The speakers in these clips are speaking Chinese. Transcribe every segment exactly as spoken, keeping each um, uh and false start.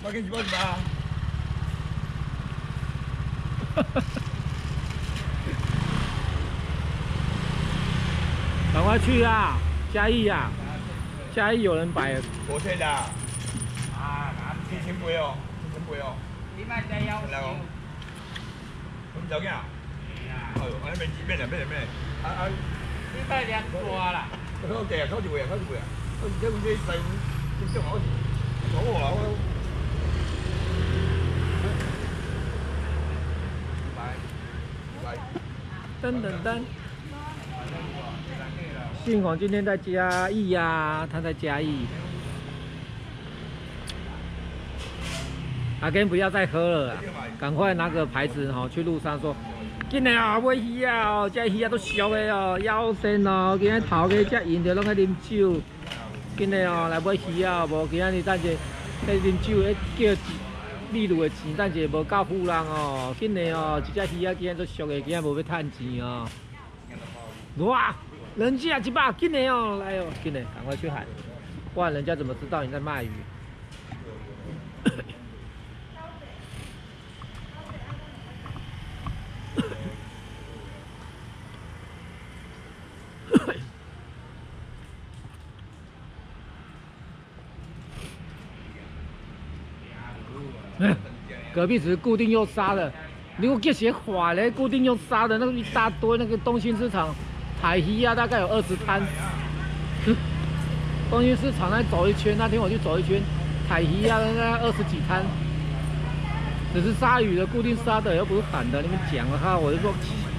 我跟你报什么啊？ 赶快去啊！嘉义啊！嘉义有人摆我退的。啊，七千八哦，七千八哦。 你卖只要求。 咁走嘅啊？係，我啲名字咩嚟咩嚟咩嚟？啊啊！ 你卖兩大啦。 收地啊，收住會啊，收住會啊。收住啲細碗，啲張好，好啊，好。 噔噔噔。信宏今天在嘉义呀、啊，他在嘉义。阿根不要再喝了啦，赶快拿个牌子哈、哦，去路上说，今日哦买鱼啊哦，这鱼啊都俗的哦，腰身哦，今日头家才饮着拢在啉酒，今日哦来买鱼啊，无今日等者在啉酒，叫秘鲁的钱，等者无够富人哦，今日哦一只鱼啊今日都俗的，今日无要趁钱哦。哇，人家一百，今日哦来哦，今日赶快去喊，不然人家怎么知道你在卖鱼？隔壁只是固定又杀的，如果这些坏嘞，固定又杀的那个一大堆，那个东兴市场海鱼啊，大概有二十摊。东兴市场那走一圈，那天我去走一圈，海鱼啊，大概二十几摊。只是杀鱼的，固定杀的，又不是喊的，你们讲了哈，我就说。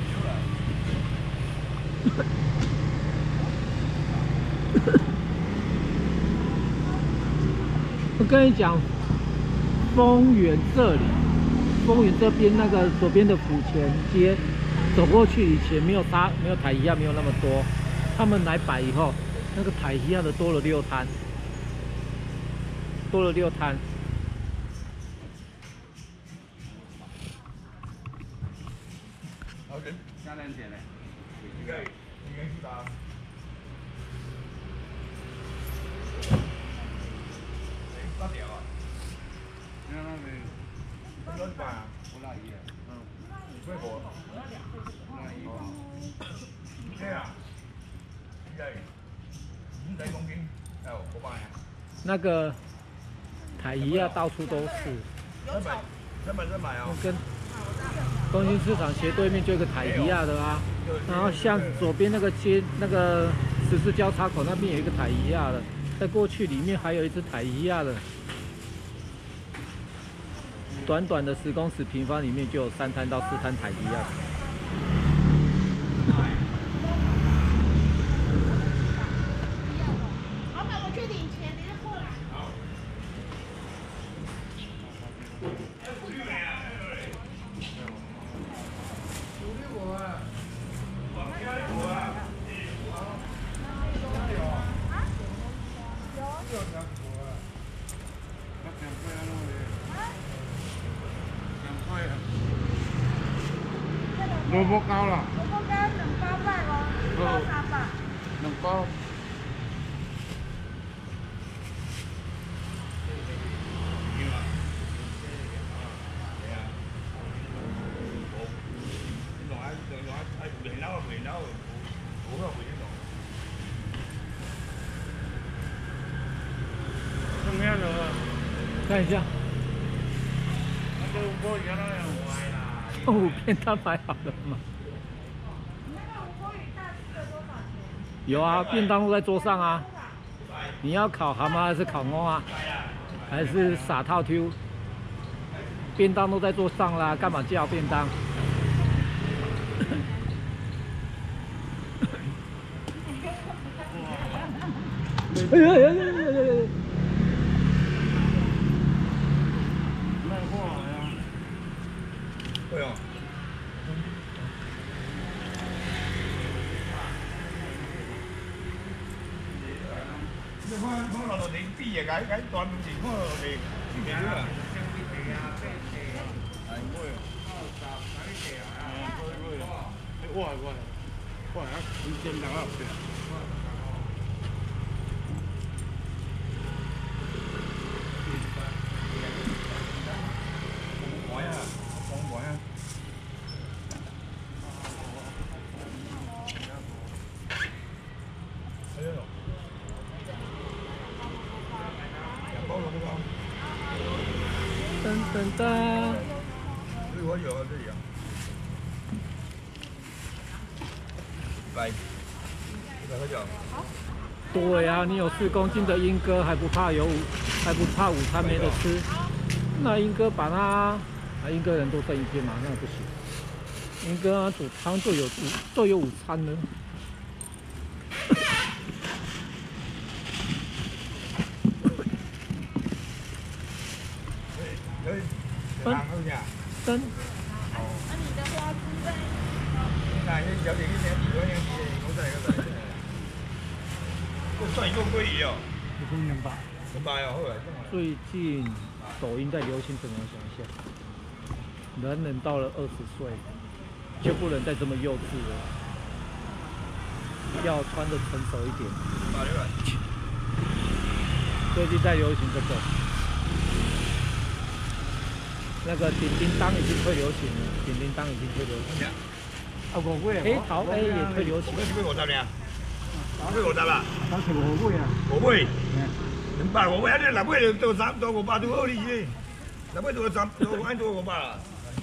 我跟你讲。丰原这里，丰原这边那个左边的府前街，走过去以前没有沙，没有台鱼啊，没有那么多。他们来摆以后，那个台鱼啊的多了六摊，多了六摊。 好的，三两钱嘞，应该应该是打。八条啊。那那个，两百啊，五廿二啊，嗯，几個？五廿二啊，咩啊？即係五仔公斤，哦，五百啊。那个台鱼啊，到处都是。三百，三百三百哦。跟东兴市场斜对面就有个台鱼啊的啊，然后像左边那个街那个十字交叉口那边有一个台鱼啊的，再过去里面还有一只台鱼啊的。短短的十公尺平方里面就有三摊到四摊台鱼啊。 老板，我去领钱，你再过来。好。 萝卜糕啦， 萝卜糕兩包賣喎，一包三百。 兩包。怎么样了？ 看一下。哦，便当买好了吗？有啊，便当都在桌上啊。你要烤蛤蟆还是烤鹅啊？还是撒套 Q？ 便当都在桌上啦，干嘛叫便当？哎呀呀呀呀呀呀！ 卖货了呀？ 对哦。你看看落落地啲嘢，解解斷住，看落地啲嘢啊。係咩？ 我我我啊，你先等下先。 等等。 这我有啊，这里啊。一百，一百块钱。 对啊，你有四公斤的英哥还不怕有午，还不怕午餐没得吃。那英哥把它，啊英哥人多剩一天嘛，那不行。英哥啊煮汤就有午就有午餐了。 分分。 那你的花枝嘞？ 那些小姐一年几多年几我在个在。我算一个贵哦。 一公年八。 明白哦，后来。 最近抖音在流行什么？我想一下，男人到了二十岁，就不能再这么幼稚了，要穿得成熟一点。最近在流行这个。那个叮叮当已经退流行了，叮叮当已经退流行了。 啊，五贵。 黑桃 A 也退流行。 几杯五十呢？几杯五十啊？ 咱食五贵啊。 五杯。两百五杯，啊！你六杯就多三多五百多好哩哩。六杯多三多按多五百啦。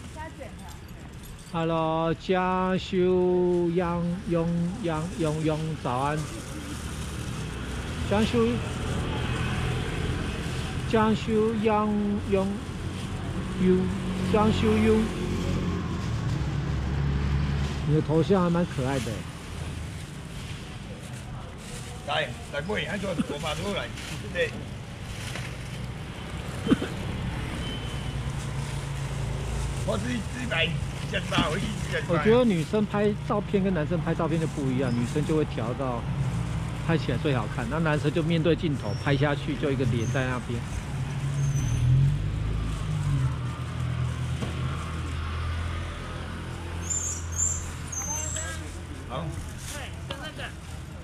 Hello， 嘉修杨永杨永永早安。江修江修杨永。U 江修 U， 你的头像还蛮可爱的。 来，来杯，按做五百多来，对。我自己自己买，一百回去。 我觉得女生拍照片跟男生拍照片就不一样，女生就会调到拍起来最好看，那男生就面对镜头拍下去，就一个脸在那边。 好。 对，就那个。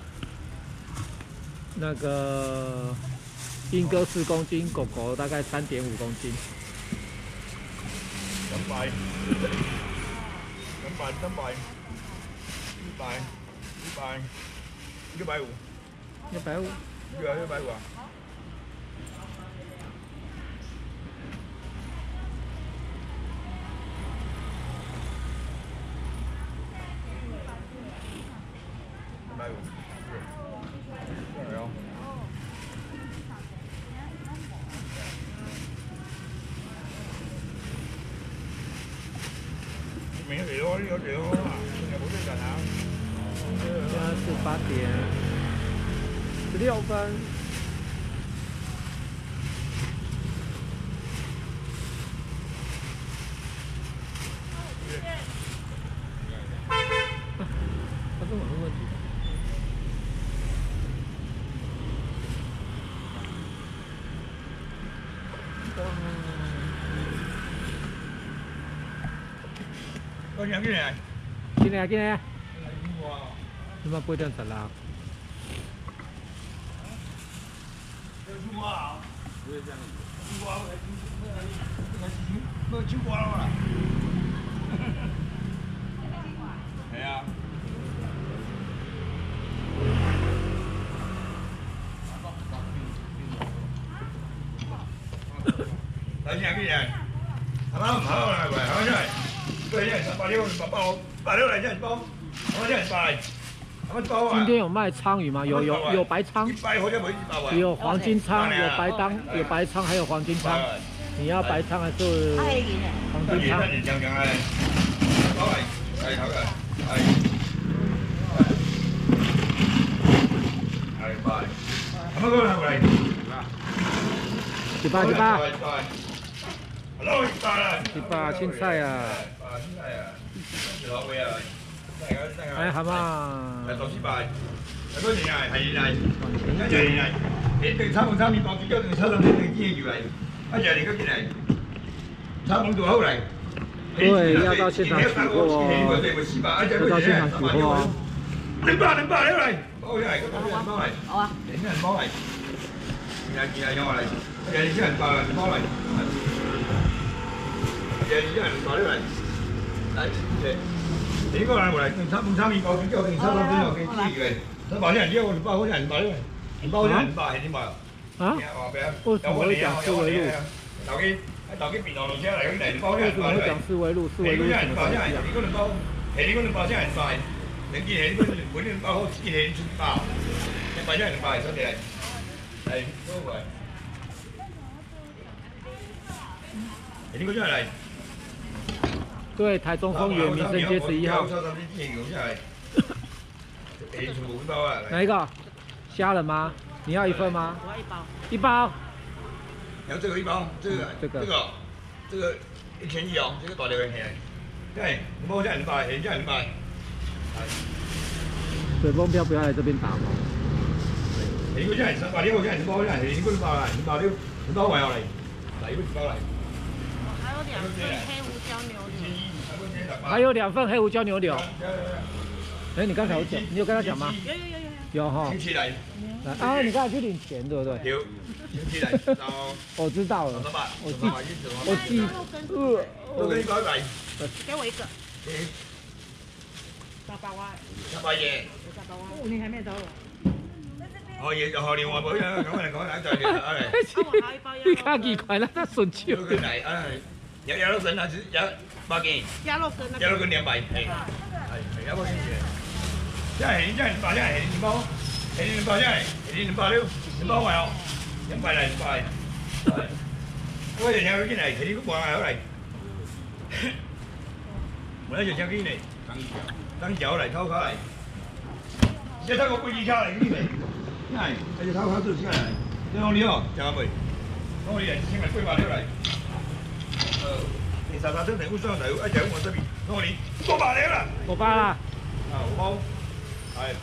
那个英哥四公斤，狗狗大概三点五公斤。 两百，两百，三百，一百，一百，一百五， 一百五， 一百一百五啊。一百五，对哦。明天几多？有几多啊？有冇最近啊？ 现在是八点十六分。他跟我的问题。 多少斤嚟？ 进来，进来。你妈不会这样子啦？ 不会这样。冇超過啦嘛。係啊。多少斤嚟？係嘛？唔好啦，喂，好出嚟。对，一人十八六，八包，八六来一人包，我一人八，我包啊。 今天有卖鲳鱼吗？有有有白鲳， 一百好像冇一百位。 有黄金鲳，有白当，有白鲳，还有黄金鲳。你要白鲳还是黄金鲳？ 样样係，包嚟，係好嘅，係，係八，咁樣過嚟， 几巴几巴？ Hello， 一百啦， 一百青菜啊， 青菜啊，攞嘅啊， 哎，好嘛， 係六千八，係嗰年啊，係係，跟住係，你對炒飯炒麵包煮咗定炒兩隻定煎魚嚟，一日你嗰件係炒飯做好嚟。 对，要到现场取货哦，要到现场取货哦。 兩百兩百嚟，包嚟，嗰啲人包嚟，好啊，啲人包嚟，日日有嚟，日日啲人包嚟包嚟。 嘢已經係攞嚟，嚟誒，你應該攞嚟定三五三二包，之後定三三邊有幾支嘅，你包啲人之後，包好啲人包啲人，包啲人包係點包？ 啊？為什麼會講思維路？ 手機， 投去平常路车来，来两包为什么会讲四维路？四维路是什么东西啊？ 你个两包，下你个两包才两百，两斤下你个本两包好，一斤下你出包，两百才两百，收起来。来，收过来。下你个才来。 对，台中丰原民生街十一号。哪一个？虾仁吗？你要一份吗？ 我要一包。 一包。 然后这个一包，这个这个这个这个一千一哦，这个大条的虾。对，两包才两百，下才两百。 水风标不要来这边打吗？ 下个才三百六，才两包，才下个两包来，两百六，两包还要来，来一个一包来。 还有两份黑胡椒牛柳。 还有两份黑胡椒牛柳。哎，你刚才有讲，你有跟他讲吗？ 有有有有有。 有哈。 星期来。 啊，你刚才去领钱对不对？ 有。星期来到。 我知道了。我记。我记。 呃。都给你搞来。 给我一个。八百万。 八百耶。 八百万。哦，你还没找我。 哦，也好另外无呀，讲来讲来再来，哎。 你看几块了，他顺手。 来，哎，鸭鸭肉羹还是鸭八斤？ 鸭肉羹。 鸭肉羹两百，哎，哎，鸭肉羹几？这下你这两百，这下你两包，你两包这下你两百六，两包还哦，两百来两百。我就听佢进来，你个半还好来。我就听佢嚟，当条来，掏卡来。这掏个飞机卡来，你嚟。哎，这就掏卡做起来，这样你哦，吃未？我你来先来八百六来。呃，你三三真正有算来，一只我这边，我你五百了啦。 五百啦。 啊，五包。係。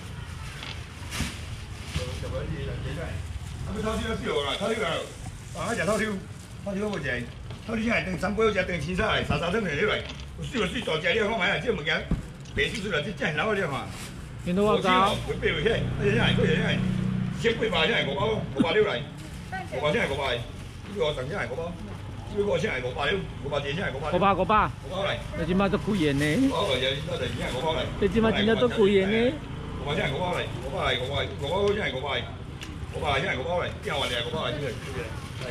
就嗰啲嘢真係，咁佢偷燒都燒啦，偷燒啊！啊，一隻偷燒，偷燒嗰個正，偷燒先係定三杯嗰隻定錢出嚟，沙沙聲嚟呢嚟，燒就燒大隻呢，我買啊，即係物件，白燒燒啦，即真係撈嗰啲嘛。 你都話搞？ 會飛回去，嗰隻真係，嗰隻真係，千八百真係五包，五百六嚟，五百真係五百，呢個神真係五包。呢個先係五百六，五百幾先係五百。 五百五百。 五包嚟。 你今晚都貴嘢呢？ 五包嚟嘅，呢個就已經係五包嚟。 你今晚真係都貴嘢呢？ 五百真係五包嚟，五包嚟，五包五包真係五包嚟，五包真係五包嚟，邊有話你係五包嚟先嚟？係。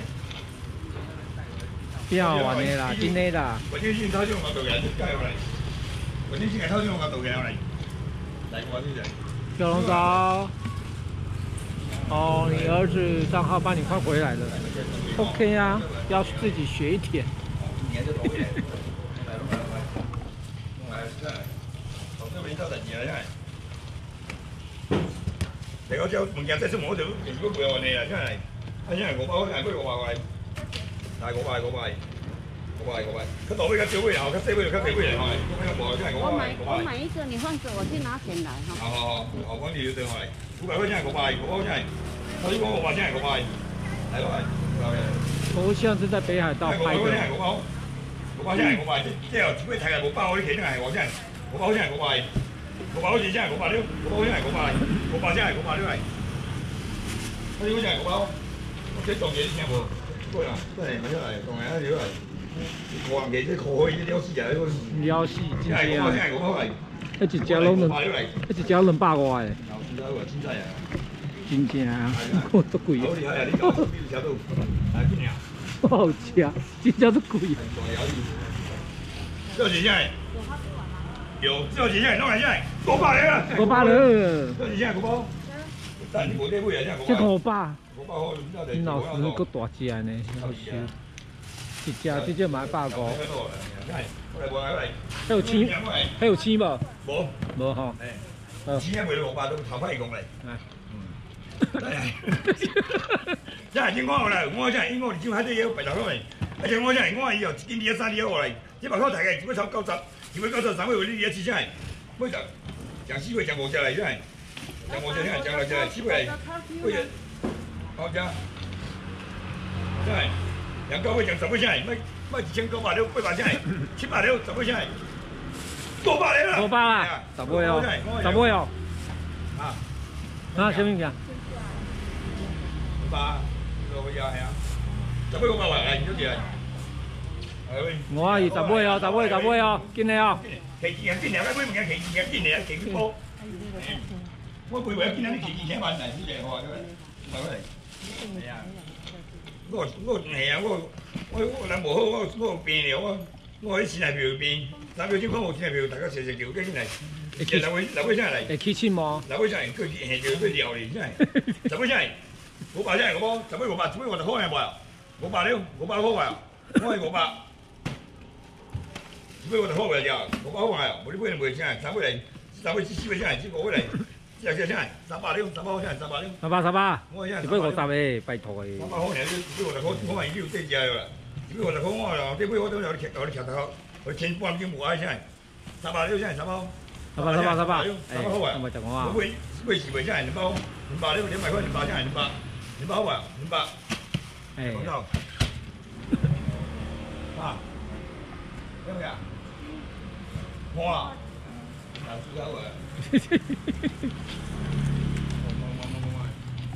邊有話你啦？真的啦。 我先先偷咗我度嘅，加入嚟。我先先係偷咗我度嘅嚟。嚟我先嚟。 小龍嫂。哦，你兒子賬號幫你換回來了 ，OK 啊，要自己學一點。你嗰隻物件真係冇條，如果佢話你啊，真係，啊真係我包，真係不如我話喂，但係我話我話，我話我話，佢倒杯嘅少杯又，佢四杯又，佢四杯又係，咁樣冇，真係我話我話。 我買一個，你換個，我去拿錢來哈。 好好好，我講你要對我嚟，五百塊真係我話，我包真係。我呢個我話真係我買，係咯係。 我上次在北海道拍的。 我真係我包，我包真係我買，即係只不過睇下我包嗰啲其實係我真係，我包真係我買，我包好似真係我買了，我包真係我買，我包真係我買了係。我呢個真係我包，我即係做嘢先冇，對啦，真係咪出嚟，仲係一條嚟，個人嘅啲可以撩死啊！ 撩死，真係啊！ 真係我包嚟， 一隻隻攏兩，一隻隻兩百塊。 真係啊！ 真正啊，我都貴啊！好食，真正都貴。這幾件有，這幾件弄來件五百了， 五百了。 這幾件五包，但你冇啲貴啊， 這個五百。 五百好， 你老師夠大隻呢，好少。一隻這隻買百個。還有青，還有青無？ 無， 無吼。 誒，青嘅賣六百都頭髮講嚟。真係應該我嚟，我真係應該你只要喺啲嘢白頭嚟，而且我真係我係以後見啲嘢生啲嘢我嚟，一百塊大嘅，只會炒九十，只會九十三會呢啲嘢次真係，每就講四會講五隻嚟真係，講五隻真係講嚟真係四會嚟，每隻好隻，真係講九會講十會真係，乜乜二千九百六八百真係，七百六十會真係，五百嚟啦， 五百啦，十會哦，十會哦，啊，啊，什麼名？ ba rồi giờ hả? Chả biết bao ngày chút gì rồi. Ngon gì? Tập bơi không? Tập bơi, tập bơi không? Kinh này không? Kỳ gì kinh này, cái bơi mình nghe kỳ gì kinh này, kỳ cái bố. Mỗi buổi bữa kinh này kỳ gì thế bạn này, cái gì hồi đó. Rồi đấy. 我我系啊，我我我人无好，我我有病了，我我迄心内病有病，咱表姐讲有心内病，大家坐坐叫跟进来。现在位来位啥来？ 会起气吗？ 来位啥？过去现叫要撩你，啥？十位啥？五百啥？五百，十位五百，十位五十块呀，无啊？五百了，五百块啊！我系五百，十位五十块袂了，五百块啊！无你买就袂啥？三位来，三位四四位啥？四五位来，这这啥？三百了，三百块啥？三百了。 三百三百， 我现一百五十个，拜托诶。 三百块尔，一百五十块，我万一有得食了啦。一百五十块我啦，这买我等下你吃，我你吃头壳，我千半斤无爱啥？三百了啥？三百。 三百三百三百， 三百块啊！ 三百十五啊。 买买是买啥？两百，两百了，两百块，两百啥？两百，两百块啊，两百。 哎。 啊，要不要？摸啊！拿猪脚过来。嘿嘿嘿嘿嘿。摸摸摸摸摸。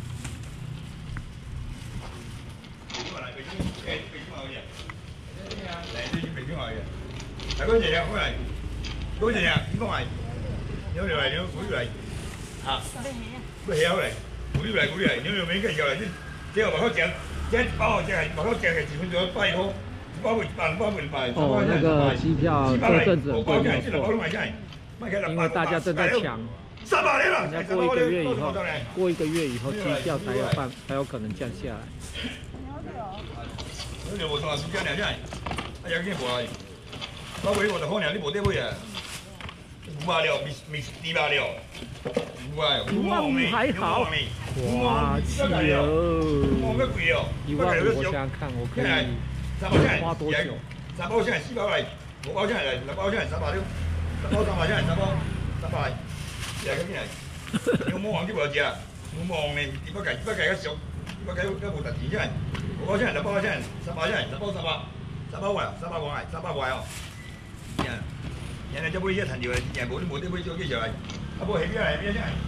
北京来，北京，哎，北京好些。来，这是北京好些。来，过几天过来？过几天？你过来？牛牛来，牛牛来。啊。不晓得，牛牛来，牛牛来，牛牛没见过来，这这个把好食，这包好食，把好食个几分钟百块。 哦，那个机票这阵子很贵，没有错，因为大家正在抢，人家过一个月以后，过一个月以后机票才有办，才有可能降下来。 牛牛，我从时间两下，哎呀，见过啊，我买我就好尔，你无得买啊，五百了，没没二百了，五百， 五万五还好，哇，气哦，一万五我想想看，我可以。花多久？ 三包现在四包来，五包现在来，六包现在三百六，十包三百现在三包，三百来，来个进来。牛魔王就无食，牛魔王呢，一百计一百计较俗，一百计较无值钱现在。五包现在，六包现在，三百现在，十包三百，三百块，三百块来，三百块哦。现现在这买些谈着，现无你无得买少几少来，啊不下边来，下边现在。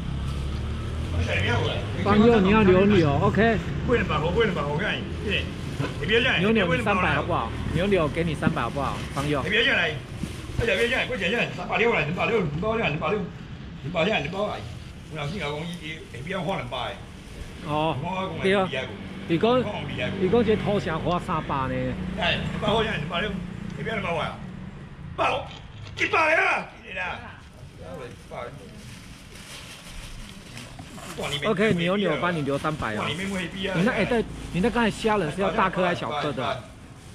方佑，你要留你哦 ，OK。 买两百块，买两百块看，对。 牛牛，你三百好不好？牛牛给你三百好不好？方佑。 你别进来，哎呀别进来，快点进来，三百六来，两百六，两百两，两百六，两百两，两百来。我老师讲伊伊下边花两百。 哦，对啊。如果如果这土城花三百呢？ 哎，两百块现在两百六，下边两百块啊？百，一百啦，你啦。 OK， 牛牛帮你留三百哦。你那哎对，你那刚才虾仁是要大颗还是小颗的？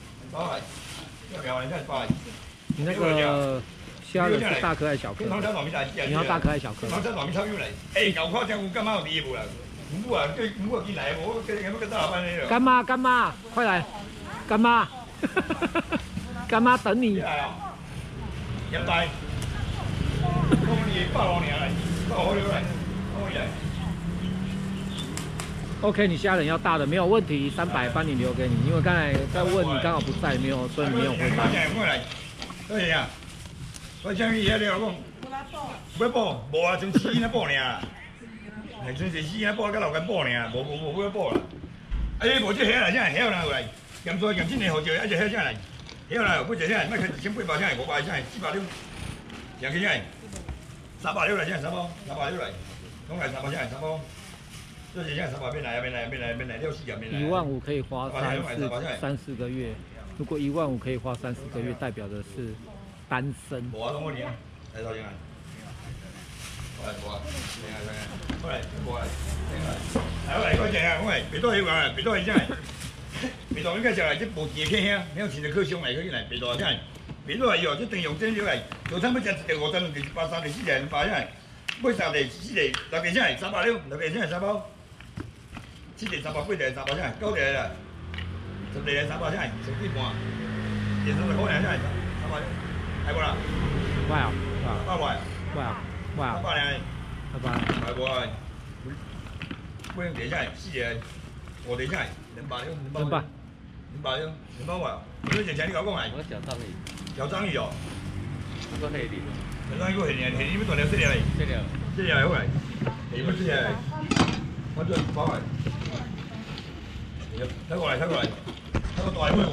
你那个虾仁是大颗还是小颗？你要大颗还是小颗？ 哎，牛块真有干嘛有味无啦？唔啊，对唔啊进来，我跟跟跟大老板那个。 干妈干妈，快来！干妈，干妈等你。 一百。我们八六年来，八五六来，我来。 OK， 你虾仁要大的没有问题，三百帮你留给你，因为刚才在问你刚好不在，没有，所以没有回答。 对呀，我讲伊遐了讲，要补，无啊，从四那补尔，还从四四那补到六间补尔，无无无要补啦。哎，无这遐来，啥遐来来，咸菜咸真年好少，一只遐啥来，遐来，不只啥，卖开一千八百啥，五百啥，四百六，两千啥，三百六来啥，三包，三百六来，拢来三百啥，三包。这些现在三百边来，边来，边来，边来，六七个边来。 一万五可以花三四三四个月，如果一万五可以花三四个月，代表的是单身。 无啊，拢我连，来到进来，过来过来，进来进来，过来过来，进来，来过来进来，我来，别多迄个，别多迄只，别多应该就来这无钱客兄，你要钱就靠上来，可以来，别多只，别多伊哦，这等用真少来，早餐要食一个五餐，第八三第四个八只，买三个四个六个只，三百六，六个只三包。七点三百，八点三百钱，九点啦，十点三百钱，十几半，电三十块两钱，三百，系无啦？ 快啊！ 八百， 快啊！快啊！ 八百两， 八百， 系无啊？买用电钱，四个，五点钱，两百两，两百，两百两，两百块。你之前你甲我讲来， 我小章鱼， 小章鱼哦， 我黑的， 小章鱼个黑的，黑的要断了四条嘞， 这条， 这条好来，黑不四条，我做八百。睇過嚟，睇過嚟，睇個袋妹。